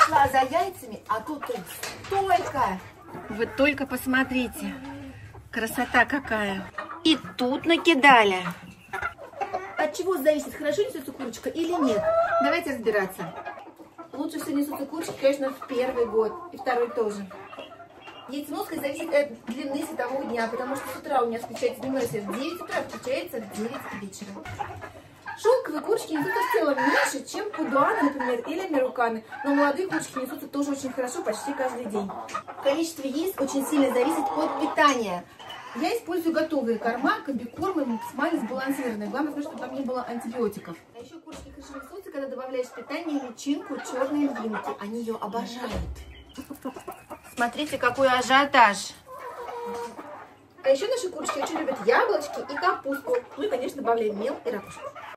пришла за яйцами, а тут их столько. Вы только посмотрите. Красота какая. И тут накидали. От чего зависит, хорошо несется курочка или нет? Давайте разбираться. Лучше всего несутся курочки, конечно, в первый год и второй тоже. Яйценоска зависит от длины светового дня, потому что с утра у меня включается дневной свет в 9 утра, включается в 9 вечера. Шелковые курочки несутся в целом меньше, чем пудуаны, например, или американы, но молодые курочки несутся тоже очень хорошо почти каждый день. Количество яиц очень сильно зависит от питания. Я использую готовые корма, комбикормы, максимально сбалансированные. Главное, чтобы там не было антибиотиков. А еще курочки хорошо несутся, когда добавляешь в питание личинку черной львинки. Они ее обожают. Смотрите, какой ажиотаж. А еще наши курочки очень любят яблочки и капусту. Ну и, конечно, добавляем мел и ракушку.